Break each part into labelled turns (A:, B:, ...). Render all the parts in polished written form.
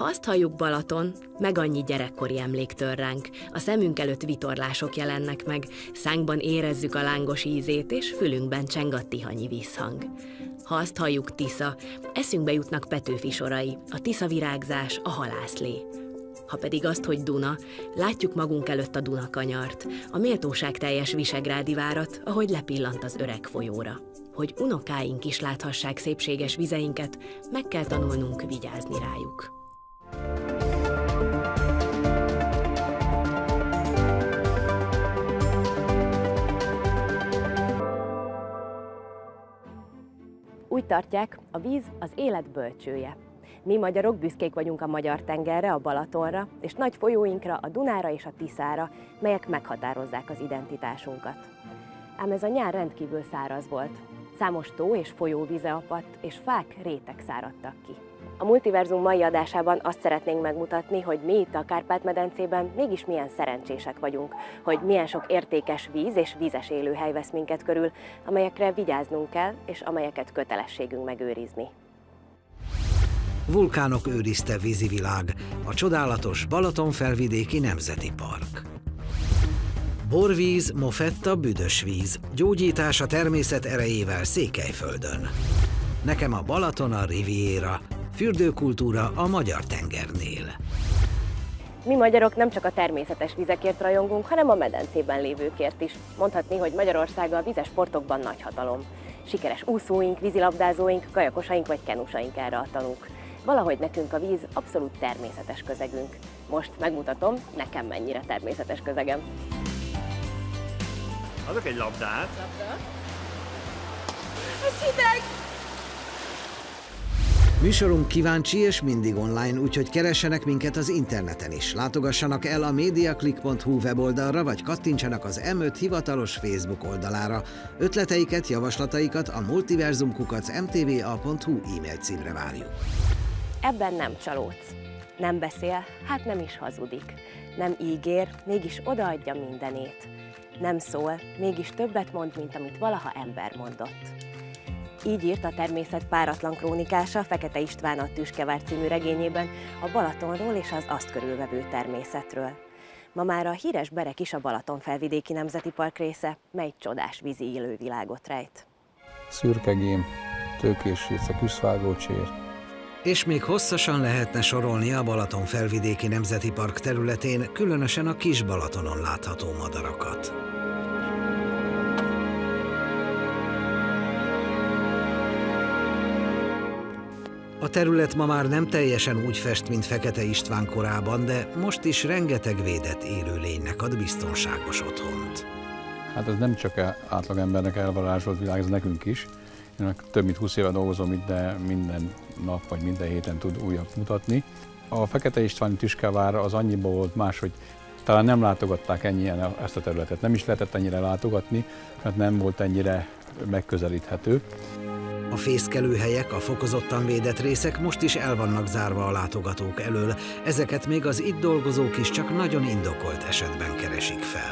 A: azt halljuk Balaton, meg annyi gyerekkori emlék tör ránk, a szemünk előtt vitorlások jelennek meg, szánkban érezzük a lángos ízét, és fülünkben cseng a tihanyi vízhang. Ha azt halljuk Tisza, eszünkbe jutnak Petőfi sorai, a tiszavirágzás, a halászlé. Ha pedig azt, hogy Duna, látjuk magunk előtt a Dunakanyart, a méltóságteljes visegrádi várat, ahogy lepillant az öreg folyóra. Hogy unokáink is láthassák szépséges vizeinket, meg kell tanulnunk vigyázni rájuk. Úgy tartják, a víz az élet bölcsője. Mi magyarok büszkék vagyunk a magyar tengerre, a Balatonra, és nagy folyóinkra, a Dunára és a Tiszára, melyek meghatározzák az identitásunkat. Ám ez a nyár rendkívül száraz volt. Számos tó és folyóvíze apadt, és fák, rétek száradtak ki. A Multiverzum mai adásában azt szeretnénk megmutatni, hogy mi itt a Kárpát-medencében mégis milyen szerencsések vagyunk, hogy milyen sok értékes víz és vízes élőhely vesz minket körül, amelyekre vigyáznunk kell, és amelyeket kötelességünk megőrizni.
B: Vulkánok őrizte vízivilág, a csodálatos Balaton-felvidéki Nemzeti Park. Borvíz, mofetta, büdös víz, gyógyítás a természet erejével Székelyföldön. Nekem a Balaton a Riviera, fürdőkultúra a magyar tengernél.
A: Mi magyarok nem csak a természetes vizekért rajongunk, hanem a medencében lévőkért is. Mondhatni, hogy Magyarország a vízes sportokban nagy hatalom. Sikeres úszóink, vízilabdázóink, kajakosaink vagy kenusaink erre a tanúk. Valahogy nekünk a víz abszolút természetes közegünk. Most megmutatom, nekem mennyire természetes közegem.
C: Adok egy labdát.
A: Labda. Ez hideg!
B: Műsorunk kíváncsi és mindig online, úgyhogy keressenek minket az interneten is. Látogassanak el a mediaclick.hu weboldalra, vagy kattintsanak az M5 hivatalos Facebook oldalára. Ötleteiket, javaslataikat a multiverzum@mtva.hu e-mail címre várjuk.
A: Ebben nem csalódsz. Nem beszél, hát nem is hazudik. Nem ígér, mégis odaadja mindenét. Nem szól, mégis többet mond, mint amit valaha ember mondott. Így írt a természet páratlan krónikása Fekete István a Tüskevár című regényében a Balatonról és az azt körülvevő természetről. Ma már a híres Berek is a Balaton-felvidéki Nemzeti Park része, mely csodás vízi élővilágot rejt.
D: Szürkegém, tőkésréce, küszvágócsér.
B: És még hosszasan lehetne sorolni a Balaton-felvidéki Nemzeti Park területén, különösen a Kis-Balatonon látható madarakat. A terület ma már nem teljesen úgy fest, mint Fekete István korában, de most is rengeteg védett élőlénynek ad biztonságos otthont.
D: Hát ez nem csak átlagembernek elvarázsolt világ, ez nekünk is. Én több mint 20 éve dolgozom itt, de minden nap vagy minden héten tud újat mutatni. A Fekete Istváni Tüskevár az annyiban volt más, hogy talán nem látogatták ennyien ezt a területet. Nem is lehetett ennyire látogatni, mert nem volt ennyire megközelíthető.
B: A fészkelőhelyek, a fokozottan védett részek most is el vannak zárva a látogatók elől, ezeket még az itt dolgozók is csak nagyon indokolt esetben keresik fel.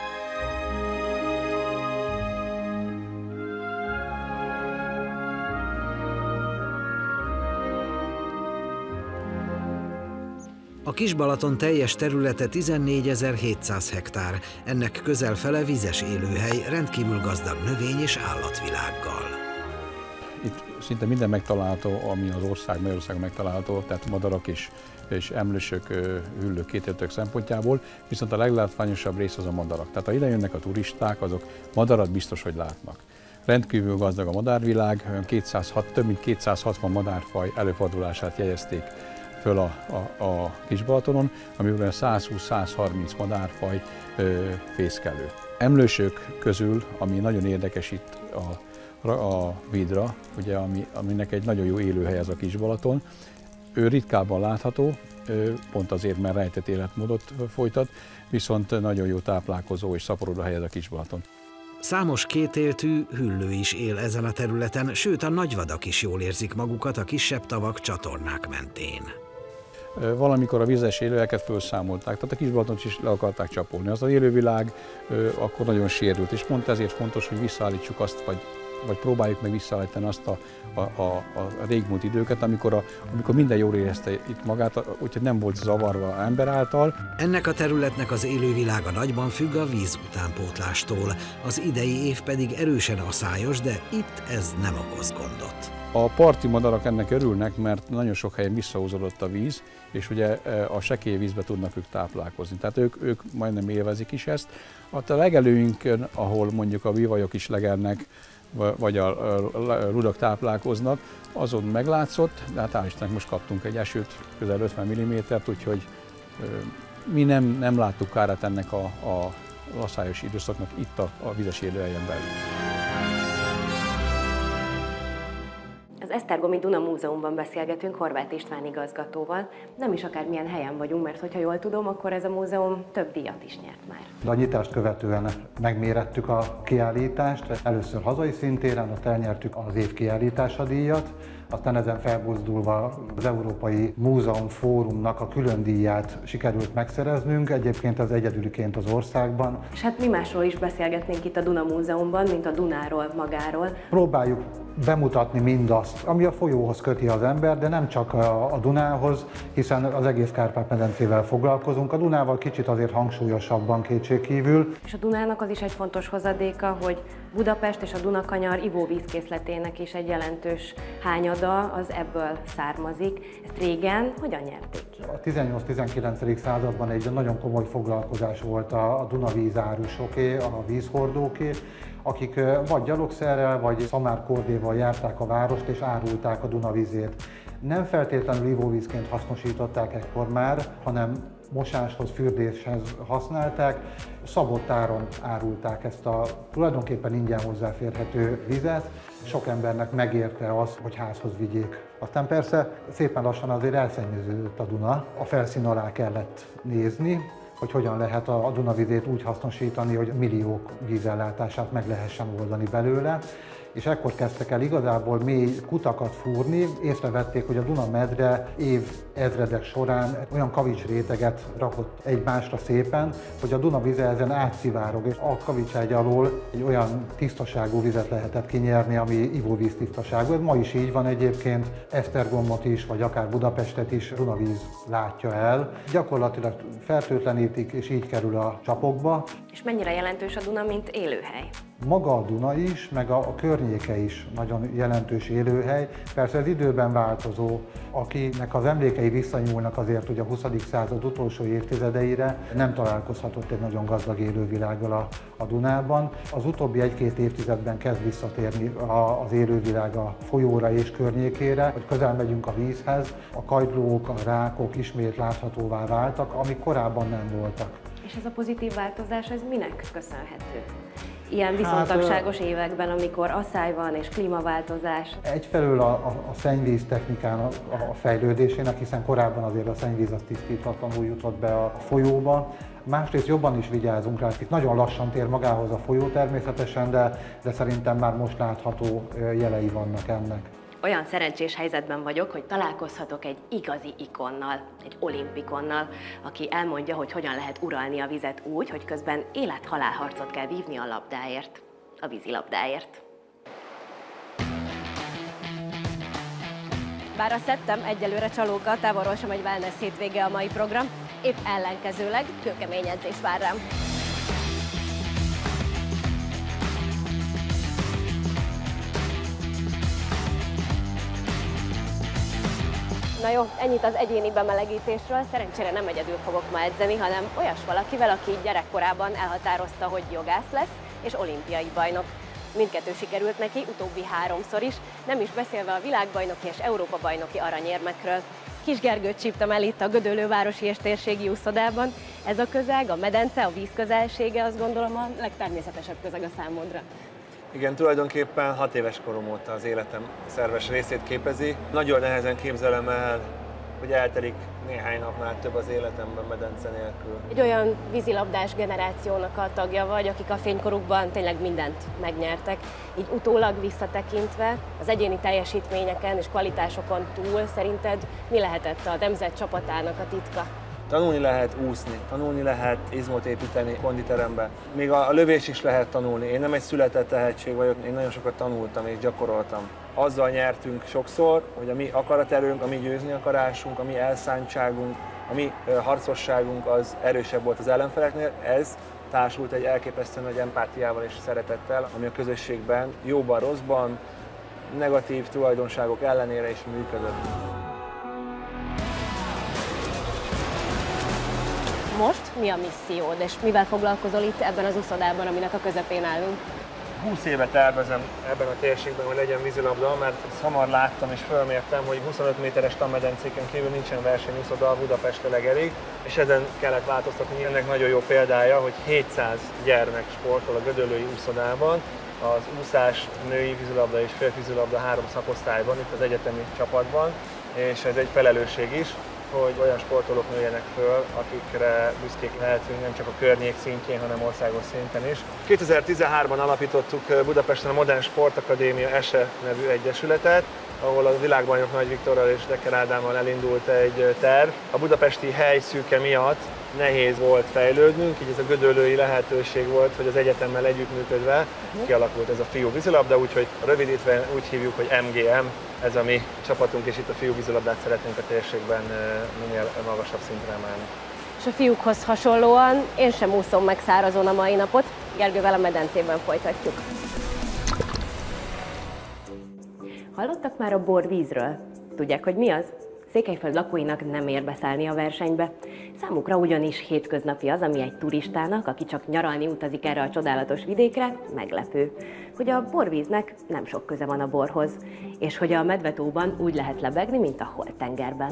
B: A Kis-Balaton teljes területe 14.700 hektár, ennek közel fele vizes élőhely, rendkívül gazdag növény- és állatvilággal.
D: Itt szinte minden megtalálható, ami az Magyarországon megtalálható, tehát madarak és emlősök, hüllők, kétéltők szempontjából, viszont a leglátványosabb rész az a madarak. Tehát ha ide jönnek a turisták, azok madarat biztos, hogy látnak. Rendkívül gazdag a madárvilág, több mint 260 madárfaj előfordulását jegyezték föl a Kis-Balatonon, amiből 120-130 madárfaj fészkelő. Emlősök közül, ami nagyon érdekes itt a vidra, ugye, aminek egy nagyon jó élőhely ez a Kis-Balaton, ő ritkábban látható, pont azért, mert rejtett életmódot folytat, viszont nagyon jó táplálkozó és szaporodó hely ez a Kis-Balaton.
B: Számos kétéltű hüllő is él ezen a területen, sőt a nagyvadak is jól érzik magukat a kisebb tavak, csatornák mentén.
D: Valamikor a vizes élőhelyeket felszámolták, tehát a Kis-Balatont is le akarták csapolni. Az élővilág akkor nagyon sérült, és pont ezért fontos, hogy visszaállítsuk azt, vagy vagy próbáljuk meg visszaállítani azt a régmúlt időket, amikor minden jól érezte itt magát, úgyhogy nem volt zavarva ember által.
B: Ennek a területnek az élővilága nagyban függ a víz utánpótlástól. Az idei év pedig erősen aszályos, de itt ez nem okoz gondot.
D: A parti madarak ennek örülnek, mert nagyon sok helyen visszahúzódott a víz, és ugye a sekély vízbe tudnak ők táplálkozni. Tehát ők majdnem élvezik is ezt. A legelőinkön, ahol mondjuk a vivajok is legelnek, vagy a rudak táplálkoznak, azon meglátszott, de hát hál' Istennek most kaptunk egy esőt, közel 50 mm-t, úgyhogy mi nem láttuk kárát ennek a laszályos időszaknak itt a vizes élőhelyen belül.
A: Az Esztergomi Duna Múzeumban beszélgetünk Horváth István igazgatóval. Nem is akármilyen helyen vagyunk, mert hogyha jól tudom, akkor ez a múzeum több díjat is nyert már.
C: De a nyitást követően megmérettük a kiállítást. Először hazai szintéren, ott elnyertük az év kiállítása díjat, aztán ezen felbuzdulva az Európai Múzeum Fórumnak a külön díját sikerült megszereznünk, egyébként az egyedüliként az országban.
A: És hát mi másról is beszélgetnénk itt a Duna Múzeumban, mint a Dunáról magáról.
C: Próbáljuk bemutatni mindazt, ami a folyóhoz köti az ember, de nem csak a Dunához, hiszen az egész Kárpát-medencével foglalkozunk. A Dunával kicsit azért hangsúlyosabban kétségkívül.
A: És a Dunának az is egy fontos hozadéka, hogy Budapest és a Dunakanyar ivóvízkészletének is egy jelentős hányada az ebből származik. Ezt régen hogyan nyerték ki?
C: A 18-19. században egy nagyon komoly foglalkozás volt a Dunavízárusoké, a vízhordóké, akik vagy gyalogszerrel, vagy szamárkordéval járták a várost és árulták a Dunavizét. Nem feltétlenül ivóvízként hasznosították ekkor már, hanem mosáshoz, fürdéshez használták, szabott áron árulták ezt a tulajdonképpen ingyen hozzáférhető vizet. Sok embernek megérte az, hogy házhoz vigyék. Aztán persze szépen lassan azért elszennyeződött a Duna, a felszín alá kellett nézni, hogy hogyan lehet a Dunavizét úgy hasznosítani, hogy milliók vízellátását meg lehessen oldani belőle. És ekkor kezdtek el igazából mély kutakat fúrni, észrevették, hogy a Duna medre évezredek során olyan kavicsréteget rakott egymásra szépen, hogy a Duna vize ezen átszivárog, és a kavicságy alól egy olyan tisztaságú vizet lehetett kinyerni, ami ivóvíz tisztaságú. Ez ma is így van egyébként, Esztergomot is, vagy akár Budapestet is Dunavíz látja el. Gyakorlatilag fertőtlenítik, és így kerül a csapokba.
A: És mennyire jelentős a Duna, mint élőhely?
C: Maga a Duna is, meg a környéke is nagyon jelentős élőhely. Persze ez időben változó, akinek az emlékei visszanyúlnak azért, hogy a 20. század utolsó évtizedeire nem találkozhatott egy nagyon gazdag élővilággal a Dunában. Az utóbbi egy-két évtizedben kezd visszatérni az élővilág a folyóra és környékére, hogy közel megyünk a vízhez, a kagylók, a rákok ismét láthatóvá váltak, amik korábban nem voltak.
A: És ez a pozitív változás, ez minek köszönhető? Ilyen viszontagságos években, amikor asszály van és klímaváltozás.
C: Egyfelől a szennyvíz technikának a fejlődésének, hiszen korábban azért a szennyvíz az tisztítatlanul jutott be a folyóba. Másrészt jobban is vigyázunk rá, itt nagyon lassan tér magához a folyó természetesen, de szerintem már most látható jelei vannak ennek.
A: Olyan szerencsés helyzetben vagyok, hogy találkozhatok egy igazi ikonnal, egy olimpikonnal, aki elmondja, hogy hogyan lehet uralni a vizet úgy, hogy közben élet-halál harcot kell vívni a labdáért, a vízilabdáért. Bár a szettem egyelőre csalóka, távolról sem egy wellness hétvége a mai program, épp ellenkezőleg kőkemény edzés vár rám. Na jó, ennyit az egyéni bemelegítésről. Szerencsére nem egyedül fogok ma edzeni, hanem olyas valakivel, aki gyerekkorában elhatározta, hogy jogász lesz és olimpiai bajnok. Mindkettő sikerült neki, utóbbi 3-szor is, nem is beszélve a világbajnoki és Európa-bajnoki aranyérmekről. Kis Gergőt csíptem el itt a Gödöllő városi és térségi úszodában. Ez a közeg, a medence, a víz közelsége, azt gondolom a legtermészetesebb közeg a számodra.
E: Igen, tulajdonképpen 6 éves korom óta az életem szerves részét képezi. Nagyon nehezen képzelem el, hogy eltelik néhány napnál több az életemben medence nélkül.
A: Egy olyan vízilabdás generációnak a tagja vagy, akik a fénykorukban tényleg mindent megnyertek. Így utólag visszatekintve az egyéni teljesítményeken és kvalitásokon túl szerinted mi lehetett a nemzet csapatának a titka?
E: Tanulni lehet úszni, tanulni lehet izmot építeni konditerembe. Még a lövés is lehet tanulni. Én nem egy született tehetség vagyok, én nagyon sokat tanultam és gyakoroltam. Azzal nyertünk sokszor, hogy a mi akaraterőnk, a mi győzni akarásunk, a mi elszántságunk, a mi harcosságunk az erősebb volt az ellenfeleknél. Ez társult egy elképesztő nagy empátiával és szeretettel, ami a közösségben jóban, rosszban, negatív tulajdonságok ellenére is működött.
A: Most mi a missziód, és mivel foglalkozol itt ebben az uszodában, aminek a közepén állunk?
E: 20 éve tervezem ebben a térségben, hogy legyen vízilabda, mert ezt hamar láttam és fölmértem, hogy 25 méteres tanmedencéken kívül nincsen versenyúszoda, Budapesten elég, és ezen kellett változtatni. Ennek nagyon jó példája, hogy 700 gyermek sportol a Gödöllői úszodában, az úszás, női vízilabda és férfivízilabda 3 szakosztályban, itt az egyetemi csapatban, és ez egy felelősség is, hogy olyan sportolók nőjenek föl, akikre büszkék lehetünk nem csak a környék szintjén, hanem országos szinten is. 2013-ban alapítottuk Budapesten a Modern Sportakadémia ESE nevű egyesületet, ahol a világbajnok Nagy Viktorral és Decker Ádámmal elindult egy terv. A budapesti hely szűke miatt nehéz volt fejlődnünk, így ez a gödöllői lehetőség volt, hogy az egyetemmel együttműködve kialakult ez a fiú vízilabda, úgyhogy rövidítve úgy hívjuk, hogy MGM, ez a mi csapatunk, és itt a fiú vízilabdát szeretnénk a térségben minél magasabb szintre emelni.
A: És a fiúkhoz hasonlóan én sem úszom meg szárazon a mai napot, Gergővel a medencében folytatjuk. Hallottak már a borvízről? Tudják, hogy mi az? Székelyföld lakóinak nem ér beszállni a versenybe. Számukra ugyanis hétköznapi az, ami egy turistának, aki csak nyaralni utazik erre a csodálatos vidékre, meglepő. Hogy a borvíznek nem sok köze van a borhoz, és hogy a Medvetóban úgy lehet lebegni, mint a Holt-tengerben.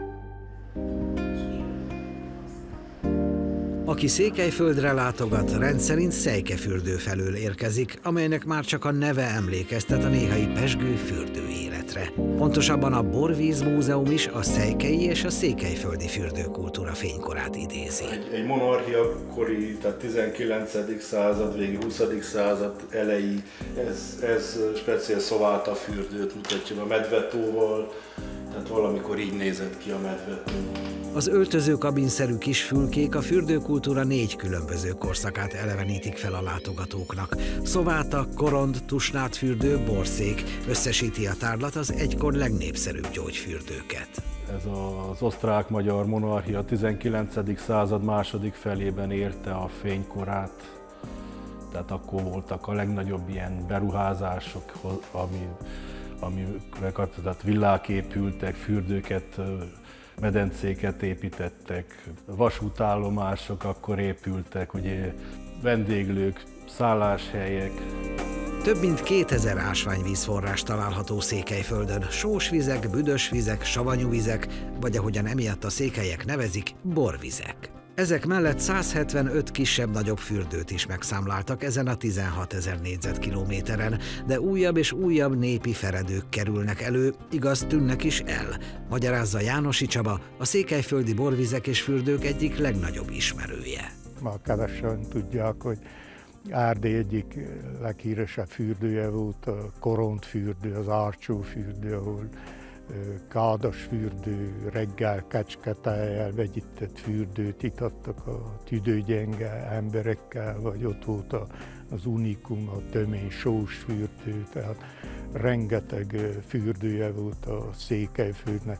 B: Aki Székelyföldre látogat, rendszerint Szejkefürdő felől érkezik, amelynek már csak a neve emlékeztet a néhai pezsgő fürdőéletre. Pontosabban a Borvíz Múzeum is a székely és a székelyföldi fürdőkultúra fénykorát idézi.
F: Egy monarchia kori, tehát 19. század végi, 20. század elejé, ez speciál Szováta fürdőt mutatja a Medvetóval, tehát valamikor így nézett ki a Medvetó.
B: Az öltözőkabinszerű kis fülkék a fürdőkultúra 4 különböző korszakát elevenítik fel a látogatóknak. Szováta, korond, tusnádfürdő, borszék összesíti a tárlat az egykor legnépszerűbb gyógyfürdőket.
G: Ez az osztrák-magyar monarchia 19. század második felében érte a fénykorát, tehát akkor voltak a legnagyobb ilyen beruházások, tehát villák épültek, fürdőket, medencéket építettek, vasútállomások akkor épültek, ugye vendéglők, szálláshelyek.
B: Több mint 2000 ásványvízforrás található Székelyföldön, sós vizek, büdös vizek, savanyú vizek, vagy ahogyan emiatt a székelyek nevezik, borvizek. Ezek mellett 175 kisebb-nagyobb fürdőt is megszámláltak ezen a 16 000 négyzetkilométeren, de újabb és újabb népi feredők kerülnek elő, igaz, tűnnek is el, magyarázza Jánosi Csaba, a székelyföldi borvizek és fürdők egyik legnagyobb ismerője.
H: Ma kevesen tudják, hogy Erdély egyik leghíresebb fürdője volt a Koront fürdő, az Árcsó fürdő, ahol kádas fürdő, reggel kecsketejjel vegyített fürdőt itattak a tüdőgyenge emberekkel, vagy ott volt az unikum, a tömény sós fürdő, tehát rengeteg fürdője volt a Székelyföldnek.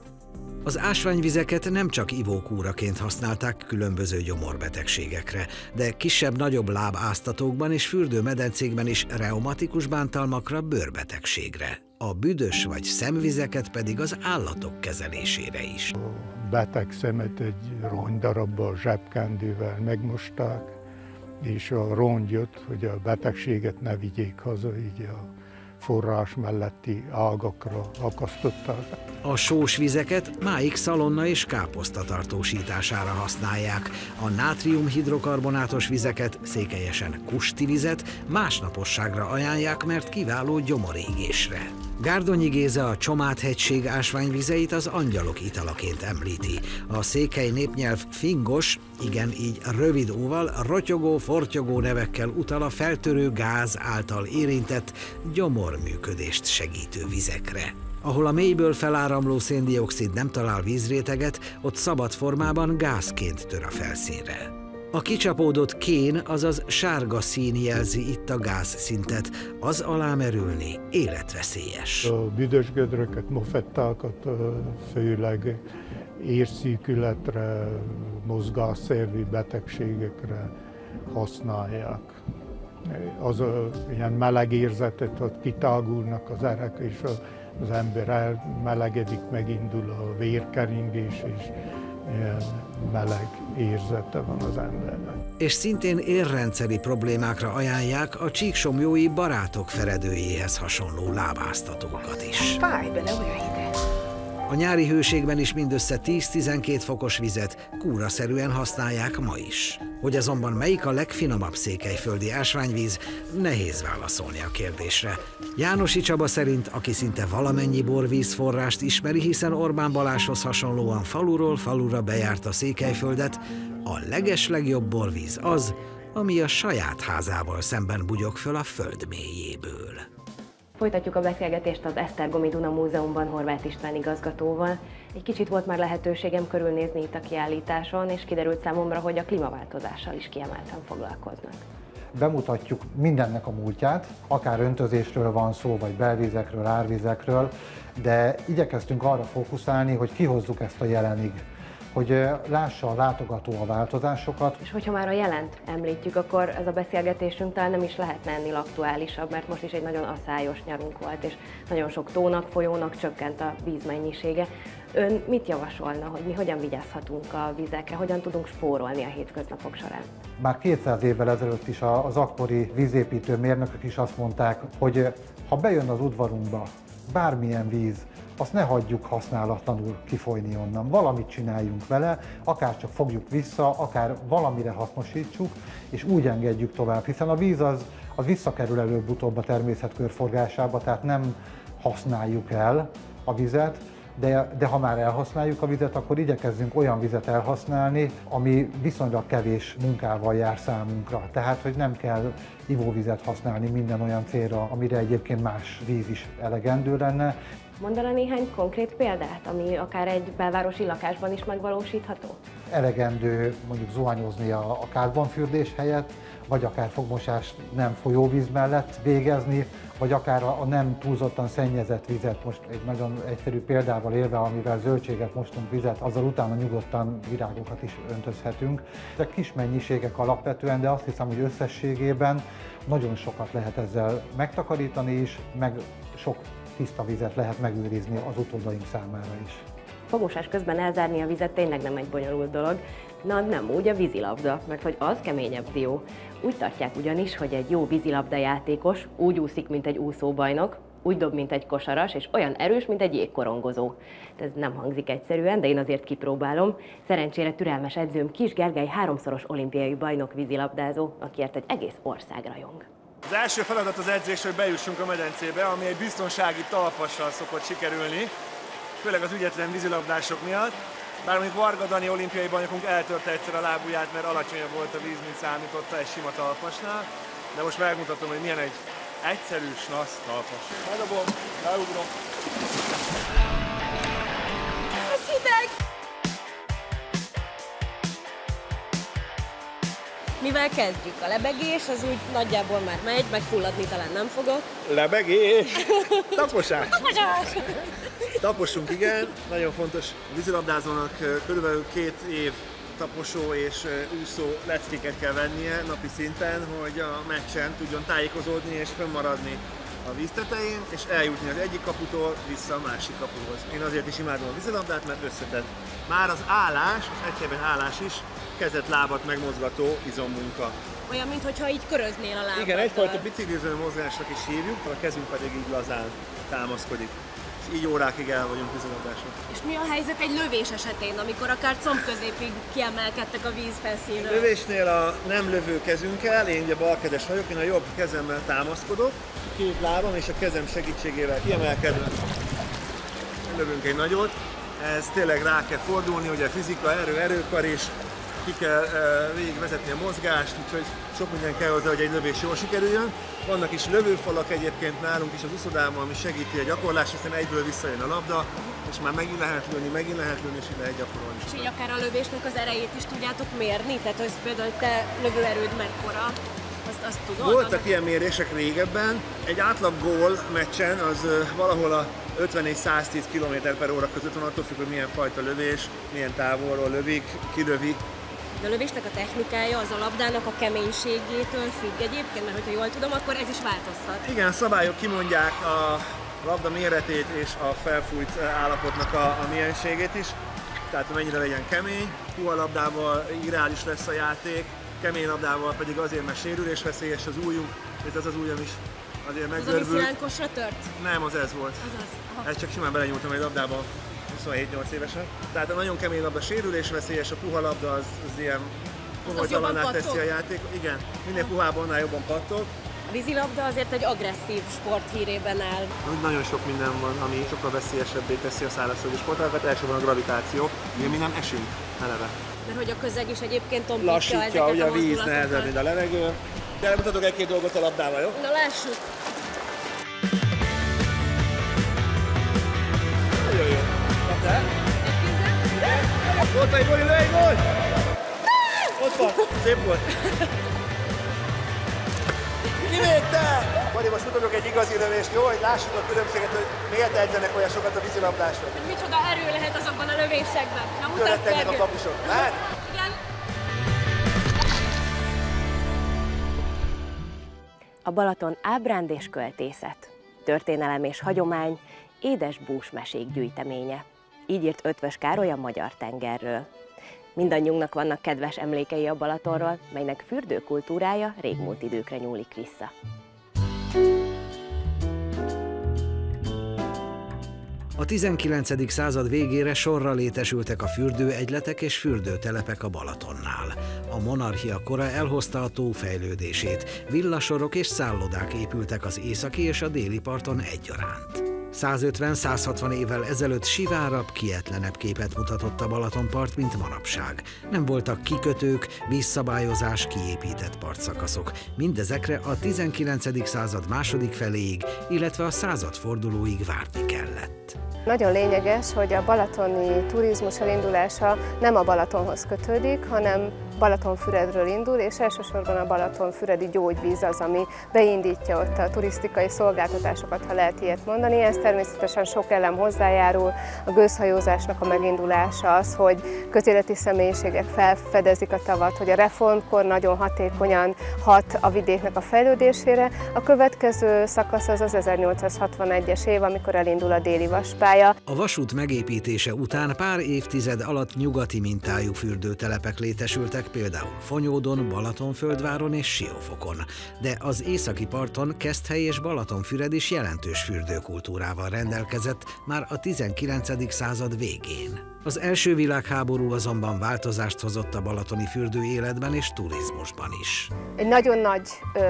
B: Az ásványvizeket nem csak ivókúraként használták különböző gyomorbetegségekre, de kisebb-nagyobb lábáztatókban és fürdőmedencékben is reumatikus bántalmakra, bőrbetegségre. A büdös vagy szemvizeket pedig az állatok kezelésére is.
H: A beteg szemet egy ronydarabbal, zsebkendővel megmosták, és a rongyot, hogy a betegséget ne vigyék haza, így a forrás melletti ágakra akasztották.
B: A sós vizeket máig szalonna és káposzta tartósítására használják. A nátriumhidrokarbonátos vizeket, székelyesen kusti vizet másnaposságra ajánlják, mert kiváló gyomorégésre. Gárdonyi Géza a Csomád-hegység ásványvizeit az angyalok italaként említi. A székely népnyelv fingos, igen, így rövid óval, rotyogó, fortyogó nevekkel utal a feltörő gáz által érintett gyomorműködést segítő vizekre. Ahol a mélyből feláramló szén-dioxid nem talál vízréteget, ott szabad formában gázként tör a felszínre. A kicsapódott kén, azaz sárga szín jelzi itt a gázszintet, az alá merülni életveszélyes.
H: A büdös gödröket, mofettákat főleg érszűkületre, mozgásszervi betegségekre használják. Az ilyen meleg érzetet, ott kitágulnak az erek, és az ember elmelegedik, megindul a vérkeringés, és ilyen meleg érzete van az embernek.
B: És szintén érrendszeri problémákra ajánlják a csíksomlyói Barátok Feredőjéhez hasonló lábáztatókat is.
A: Fáj bele, olyan hideg.
B: A nyári hőségben is mindössze 10-12 fokos vizet kúraszerűen használják ma is. Hogy azonban melyik a legfinomabb székelyföldi ásványvíz, nehéz válaszolni a kérdésre. Jánosi Csaba szerint, aki szinte valamennyi borvízforrást ismeri, hiszen Orbán Balázshoz hasonlóan faluról falura bejárta Székelyföldet, a legeslegjobb borvíz az, ami a saját házával szemben bugyog föl a föld mélyéből.
A: Folytatjuk a beszélgetést az Esztergomi Duna Múzeumban Horváth István igazgatóval. Egy kicsit volt már lehetőségem körülnézni itt a kiállításon, és kiderült számomra, hogy a klímaváltozással is kiemelten foglalkoznak.
C: Bemutatjuk mindennek a múltját, akár öntözésről van szó, vagy belvízekről, árvizekről, de igyekeztünk arra fókuszálni, hogy kihozzuk ezt a jelenig, hogy lássa a látogató a változásokat.
A: És hogyha már a jelent említjük, akkor ez a beszélgetésünk talán nem is lehetne ennél aktuálisabb, mert most is egy nagyon aszályos nyarunk volt, és nagyon sok tónak, folyónak csökkent a vízmennyisége. Ön mit javasolna, hogy mi hogyan vigyázhatunk a vizekre, hogyan tudunk spórolni a hétköznapok során?
C: Már 200 évvel ezelőtt is az akkori vízépítő mérnökök is azt mondták, hogy ha bejön az udvarunkba bármilyen víz, azt ne hagyjuk használatlanul kifolyni onnan. Valamit csináljunk vele, akár csak fogjuk vissza, akár valamire hasznosítsuk, és úgy engedjük tovább, hiszen a víz az visszakerül előbb-utóbb a természet körforgásába, tehát nem használjuk el a vizet, de ha már elhasználjuk a vizet, akkor igyekezzünk olyan vizet elhasználni, ami viszonylag kevés munkával jár számunkra. Tehát, hogy nem kell ivóvizet használni minden olyan célra, amire egyébként más víz is elegendő lenne.
A: Mondana néhány konkrét példát, ami akár egy belvárosi lakásban is megvalósítható?
C: Elegendő mondjuk zuhanyozni a kádbanfürdés helyett, vagy akár fogmosást nem folyóvíz mellett végezni, vagy akár a nem túlzottan szennyezett vizet, most egy nagyon egyszerű példával élve, amivel zöldséget mostunk vizet, azzal utána nyugodtan virágokat is öntözhetünk. Ezek kis mennyiségek alapvetően, de azt hiszem, hogy összességében nagyon sokat lehet ezzel megtakarítani is, meg sok tiszta vizet lehet megőrizni az utódaink számára is.
A: Fogmosás közben elzárni a vizet tényleg nem egy bonyolult dolog. Na nem úgy a vízilabda, mert hogy az keményebb dió. Úgy tartják ugyanis, hogy egy jó vízilabda játékos úgy úszik, mint egy úszóbajnok, úgy dob, mint egy kosaras, és olyan erős, mint egy jégkorongozó. Ez nem hangzik egyszerűen, de én azért kipróbálom. Szerencsére türelmes edzőm Kis Gergely 3-szoros olimpiai bajnok vízilabdázó, akiért egy egész ország rajong.
E: Az első feladat az edzés, hogy bejussunk a medencébe, ami egy biztonsági talpassal szokott sikerülni, főleg az ügyetlen vízilabdások miatt. Bár mondjuk Varga Dani olimpiai bajnokunk eltörte egyszer a lábujját, mert alacsonyabb volt a víz, mint számította egy sima talpasnál, de most megmutatom, hogy milyen egy egyszerű, snasz talpas. Megadom, beugrom.
A: Ez hideg! Mivel kezdjük? A lebegés, az úgy nagyjából már megy, megfulladni talán nem fogok.
E: Lebegés! Taposás!
A: Taposás!
E: Tapossunk, igen. Nagyon fontos vízilabdázónak körülbelül 2 év taposó és úszó leckéket kell vennie napi szinten, hogy a meccsen tudjon tájékozódni és fönnmaradni a víz tetején, és eljutni az egyik kaputól vissza a másik kapuhoz. Én azért is imádom a vízilabdát, mert összetett. Már az állás, az egy helyben állás is, kezet-lábat megmozgató izommunka.
A: Olyan, mintha így köröznél a lábaddal.
E: Igen, egyfajta bicikliző mozgásnak is hívjuk, a kezünk pedig így lazán támaszkodik. És így órákig el vagyunk vízilabdáson.
A: És mi a helyzet egy lövés esetén, amikor akár combközépig kiemelkedtek a vízfelszínről?
E: Lövésnél a nem lövő kezünkkel, én ugye balkezes vagyok, én a jobb kezemmel támaszkodok, 2 lábam és a kezem segítségével kiemelkedve lövünk egy nagyot. Ez tényleg rá kell fordulni, ugye fizika, erőkar és
I: ki kell végigvezetni a mozgást, úgyhogy sok minden kell hozzá, hogy egy lövés jól sikerüljön. Vannak is lövőfalak egyébként nálunk is az uszodában, ami segíti a gyakorlást, hiszen egyből visszajön a labda, és már megint lehet lőni, és így lehet gyakorolni.
A: És így akár a lövésnek az erejét is tudjátok mérni? Tehát hogy például te lövőerőd mekkora, azt tudod?
I: Voltak ilyen mérések régebben. Egy átlag gól meccsen az valahol a 50 és 110 km/h között van, attól függ, hogy milyen fajta lövés, milyen távolról lövik, kilövi.
A: De a lövésnek a technikája az a labdának a keménységétől függ egyébként, mert hogyha jól tudom, akkor ez is változhat.
I: Igen, a szabályok kimondják a labda méretét és a felfújt állapotnak a mienségét is. Tehát mennyire legyen kemény, puha labdával ideális lesz a játék, kemény labdával pedig azért, mert sérülésveszélyes az ujjunk, és ez az ujjam is azért meggörbült.
A: Az, ami szilánkosra tört?
I: Nem, az ez volt. Ez csak simán belenyúltam egy labdába 27-8 évesen. Tehát a nagyon kemény labda sérülésveszélyes, a puha labda az ilyen komolytalanná teszi a játék. Igen, minél puhább, annál jobban pattog.
A: A vízilabda azért egy agresszív sport hírében áll.
I: Nagyon sok minden van, ami sokkal veszélyesebbé teszi a szárazföldi sportágat, elsősorban a gravitáció, ugye mi nem esünk eleve.
A: Mert hogy a közeg is egyébként tompítja ezeket
I: lassítja, ugye a víz
A: mozdulatokat.
I: nehezebb, mint a levegő. De mutatok egy-két dolgot a labdával, jó?
A: Na lássuk!
I: Nagyon jó. Kaptál? Volt egy gól, lőj, gól! Ott van, szép volt. Kivédte! Mari, most mutatok egy igazi lövést, jó? Hogy lássuk a különbséget, hogy miért edzenek olyan sokat a vízilabdásra.
A: Micsoda erő lehet azokban a lövésekben. Na mutasd
I: meg! A kapusok. Lát?
A: Igen. A Balaton ábránd és költészet, történelem és hagyomány, édes búsmesék gyűjteménye. Így írt Eötvös Károly a magyar tengerről. Mindannyiunknak vannak kedves emlékei a Balatonról, melynek fürdőkultúrája régmúlt időkre nyúlik vissza.
B: A 19. század végére sorra létesültek a fürdőegyletek és fürdőtelepek a Balatonnál. A monarchia kora elhozta a tó fejlődését, villasorok és szállodák épültek az északi és a déli parton egyaránt. 150-160 évvel ezelőtt sivárabb, kietlenebb képet mutatott a Balatonpart, mint manapság. Nem voltak kikötők, vízszabályozás, kiépített partszakaszok. Mindezekre a 19. század második feléig, illetve a századfordulóig várni kellett.
J: Nagyon lényeges, hogy a balatoni turizmus elindulása nem a Balatonhoz kötődik, hanem Balatonfüredről indul, és elsősorban a balatonfüredi gyógyvíz az, ami beindítja ott a turisztikai szolgáltatásokat, ha lehet ilyet mondani. Ez természetesen sok elem hozzájárul, a gőzhajózásnak a megindulása, az, hogy közéleti személyiségek felfedezik a tavat, hogy a reformkor nagyon hatékonyan hat a vidéknek a fejlődésére. A következő szakasz az 1861-es év, amikor elindul a déli vaspálya.
B: A vasút megépítése után pár évtized alatt nyugati mintájú fürdőtelepek létesültek, például Fonyódon, Balatonföldváron és Siófokon. De az északi parton Keszthely és Balatonfüred is jelentős fürdőkultúrával rendelkezett már a 19. század végén. Az első világháború azonban változást hozott a balatoni fürdőéletben és turizmusban is.
J: Egy nagyon nagy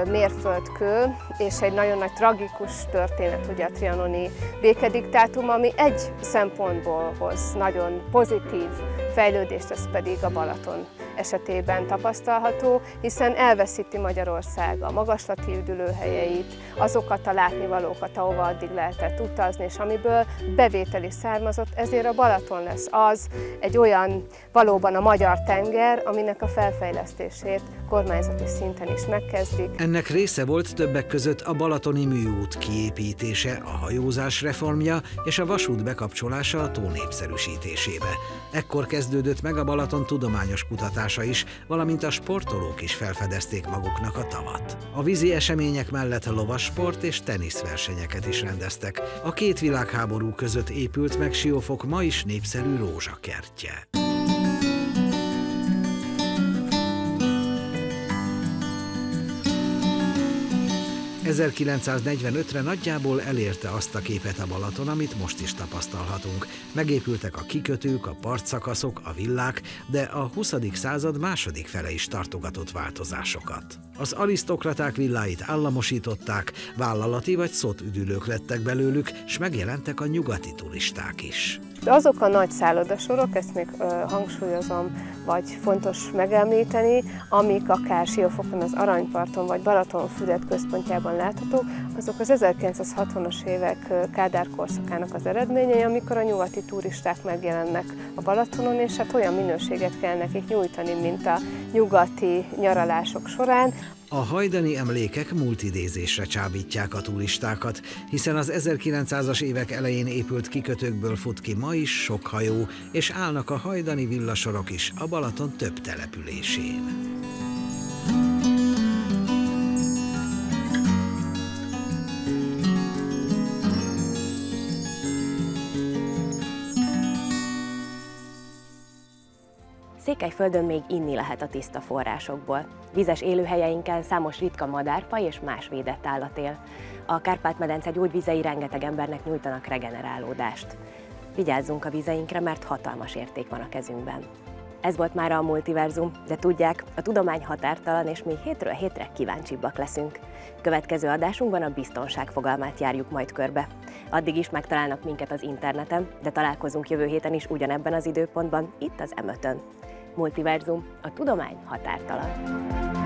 J: mérföldkő és egy nagyon nagy tragikus történet, ugye a trianoni békediktátum, ami egy szempontból hoz nagyon pozitív fejlődést, ez pedig a Balaton esetében tapasztalható, hiszen elveszíti Magyarország a magaslati üdülőhelyeit, azokat a látnivalókat, ahova addig lehetett utazni, és amiből bevételi származott, ezért a Balaton lesz az egy olyan valóban a magyar tenger, aminek a felfejlesztését kormányzati szinten is megkezdik.
B: Ennek része volt többek között a balatoni műút kiépítése, a hajózás reformja és a vasút bekapcsolása a tó népszerűsítésébe. Ekkor kezdődött meg a Balaton tudományos kutatása is, valamint a sportolók is felfedezték maguknak a tavat. A vízi események mellett lovassport és teniszversenyeket is rendeztek. A két világháború között épült meg Siófok ma is népszerű rózsakertje. 1945-re nagyjából elérte azt a képet a Balaton, amit most is tapasztalhatunk. Megépültek a kikötők, a partszakaszok, a villák, de a 20. század második fele is tartogatott változásokat. Az arisztokraták villáit államosították, vállalati vagy szot üdülők lettek belőlük, s megjelentek a nyugati turisták is.
J: De azok a nagy szállodasorok, ezt még hangsúlyozom, vagy fontos megemlíteni, amik akár Siófokon az Aranyparton vagy Balatonfüred központjában láthatók, azok az 1960-as évek Kádár korszakának az eredményei, amikor a nyugati turisták megjelennek a Balatonon, és hát olyan minőséget kell nekik nyújtani, mint a nyugati nyaralások során.
B: A hajdani emlékek múltidézésre csábítják a turistákat, hiszen az 1900-as évek elején épült kikötőkből fut ki ma is sok hajó, és állnak a hajdani villasorok is a Balaton több településén.
A: Székelyföldön még inni lehet a tiszta forrásokból. Vízes élőhelyeinken számos ritka madárfaj és más védett állat él. A Kárpát-medence gyógyvizei rengeteg embernek nyújtanak regenerálódást. Vigyázzunk a vizeinkre, mert hatalmas érték van a kezünkben. Ez volt már a Multiverzum, de tudják, a tudomány határtalan, és mi hétről hétre kíváncsibbak leszünk. Következő adásunkban a biztonság fogalmát járjuk majd körbe. Addig is megtalálnak minket az interneten, de találkozunk jövő héten is ugyanebben az időpontban, itt az M5-ön. Multiverzum, a tudomány határtalan.